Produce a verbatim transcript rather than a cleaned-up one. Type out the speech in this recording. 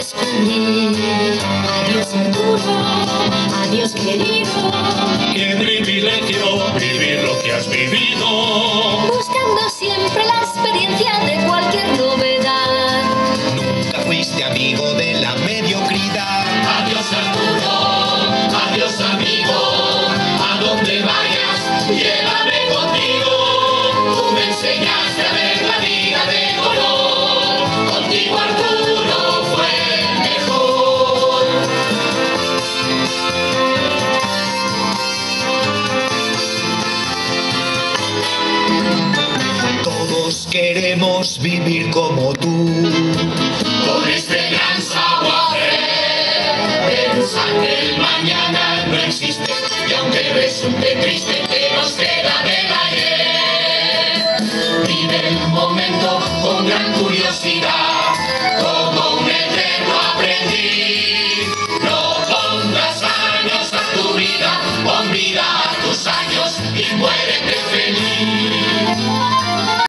descubrí. Adiós Arturo, adiós querido. Qué privilegio vivir lo que has vivido. Buscando siempre la experiencia de cualquier novedad. Nunca fuiste amigo de la mediocridad. Adiós Arturo, adiós amigo. A donde vayas, llévame contigo. Tú me enseñaste a ver la vida de color. Contigo Arturo fue mejor. Todos queremos vivir como tú. Con este gran saber, pensar que el mañana no existe. Y aunque resulte triste,